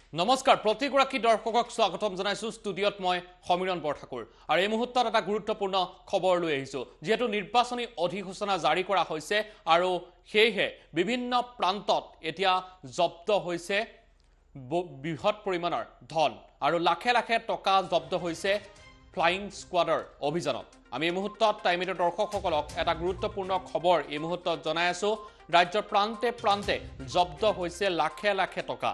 নমস্কাৰ প্ৰতিগৰাকী দৰ্শকক স্বাগতম জনাইছো ষ্টুডিঅত মই সমীৰণ বৰঠাকুৰ আৰু এই মুহূৰ্তত এটা গুৰুত্বপূৰ্ণ খবৰ লৈ আহিছো যেহেতু নিৰ্বাচনী অধিসূচনা জাৰি কৰা হৈছে আৰু হেহে বিভিন্ন প্ৰান্তত এতিয়া জব্দ হৈছে বৃহৎ পৰিমাণৰ ধন আৰু লাখে লাখে টকা জব্দ হৈছে ফ্লাইং স্কোৱাডৰ অভিযানত আমি এই মুহূৰ্তত টাইমিৰ দৰ্শকসকলক এটা গুৰুত্বপূৰ্ণ খবৰ এই মুহূৰ্তত জনাই আছো ৰাজ্যৰ প্ৰান্তে প্ৰান্তে জব্দ হৈছে লাখে লাখে টকা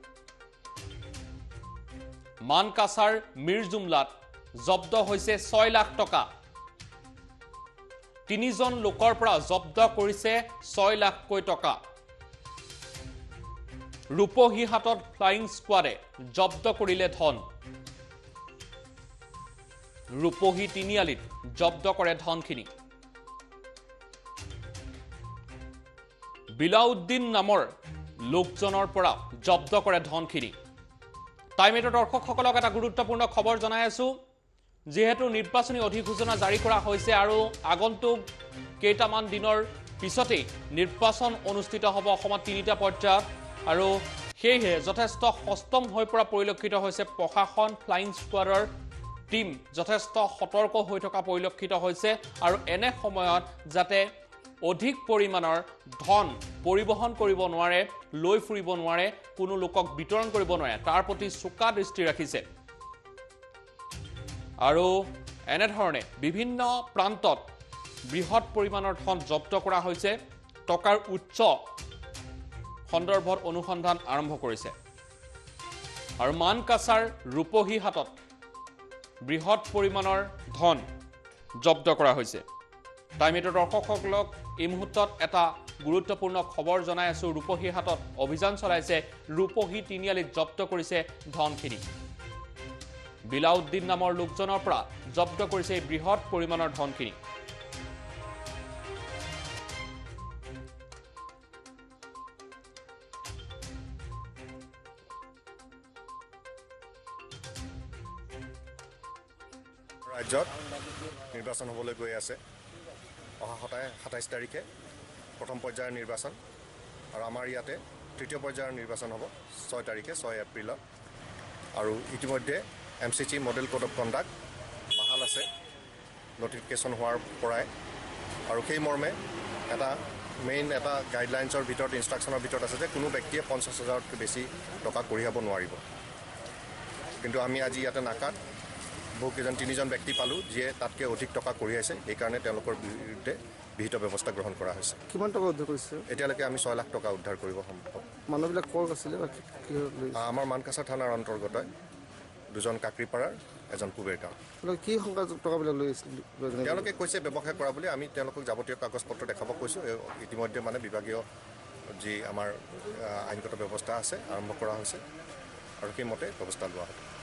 মানকাছাৰ মিৰজুমলাত জব্দ হৈছে 6 লাখ টকা তিনিজন লোকৰ পৰা জব্দ কৰিছে 6 লাখকৈ টকা ৰূপহী হাতত ফ্লাইং স্কোৱাডে জব্দ কৰিলে ধন ৰূপহী তিনিআলিত জব্দ কৰে ধনখিনি বিলাউদ্দিন নামৰ লোকজনৰ পৰা জব্দ কৰে ধনখিনি টাইমেটৰ দৰ্শকসকলক এটা গুৰুত্বপূৰ্ণ খবৰ জনাই আছো যেহেতু নিৰ্বাচনী অধিসূচনা জাৰি কৰা হৈছে আৰু আগন্তুক কেইটামান দিনৰ পিছতে নিৰ্বাচন অনুষ্ঠিত হ'ব অসমত তিনিটা পৰ্যায়ত আৰু হেহে যথেষ্ট সষ্টম হৈ পৰা পৰিলক্ষিত হৈছে প্ৰশাসন ফ্লাইং স্কোৱাডৰ টিম যথেষ্ট সতৰ্ক হৈ থকা পৰিলক্ষিত হৈছে আৰু এনে সময়ত যাতে অধিক পৰিমাণৰ ধন পৰিবহন কৰিব নোৱাৰে লৈ ফুৰিব নোৱাৰে কোনো লোকক বিতৰণ কৰিব নোৱাৰে তাৰ প্ৰতি চোকা দৃষ্টি ৰাখিছে আৰু এনে ধৰণে বিভিন্ন প্ৰান্তত বৃহৎ পৰিমাণৰ ধন জব্দ কৰা হৈছে টকাৰ উচ্চ সন্দৰ্ভত অনুসন্ধান আৰম্ভ কৰিছে আৰু মানকাছাৰ ৰূপহী হাতত বৃহৎ পৰিমাণৰ ধন জব্দ কৰা হৈছে টাইমেটৰ দৰ্শকসকলক এই মুহূৰ্তত এটা গুৰুত্বপূৰ্ণ খবৰ জনাই আছো ৰূপহী হাতত অভিযান চলাইছে ৰূপহী তিনিআলিত জব্দ কৰিছে ধনখিনি বিলাউদ্দিন নামৰ লোকজনৰ পৰা জব্দ কৰিছে বৃহৎ পৰিমাণৰ ধনখিনি ৰাজ্যত নিৰ্বাচন হ'বলৈ গৈ আছে অহা 27 তাৰিখে প্ৰথম পৰ্যায়ৰ নিৰ্বাচন আৰু আমাৰ ইয়াতে তৃতীয় পৰ্যায়ৰ নিৰ্বাচন হ'ব 6 তাৰিখে 6 এপ্ৰিলত আৰু ইতিমধ্যে MCC model code of conduct বাহাল আছে নটিফিকেশ্যন হোৱাৰ পৰাই আৰু সেই মৰ্মে এটা মেইন এটা গাইডলাইনছৰ ভিতৰত ইনষ্ট্ৰাকশ্যনৰ ভিতৰত আছে যে কোনো ব্যক্তিয়ে 50,000তকৈ বেছি টকা কঢ়িয়াব নোৱাৰিব কিন্তু আমি আজি ইয়াতে নাকাত বহুকেইজন তিনিজন ব্যক্তি পালোঁ যিয়ে তাতকৈ অধিক টকা কঢ়িয়াইছে সেইকাৰণে তেওঁলোকৰ বিৰুদ্ধে বিহিত ব্যৱস্থা গ্ৰহণ কৰা হৈছে কিমান টকা উদ্ধাৰ কৰিছে এতিয়ালৈকে আমি 6 লাখ টকা উদ্ধাৰ কৰিব সম্ভৱ মানুহবিলাক ক'ৰ আছিলে আমাৰ মানকাছাৰ থানাৰ অন্তৰ্গত দুজন কাকৰিপাৰাৰ এজন কুবেৰ গাঁও কি সংখ্যক টকাবিলাক লৈ আছিল তেওঁলোকে কৈছে ব্যৱসায় কৰা বুলি আমি তেওঁলোকক যাৱতীয় কাগজ পত্ৰ দেখাব কৈছোঁ ইতিমধ্যে মানে বিভাগীয় যি আমাৰ আইনগত ব্যৱস্থা আছে আৰম্ভ কৰা হৈছে আৰু সেইমতে ব্যৱস্থা লোৱা হ'ব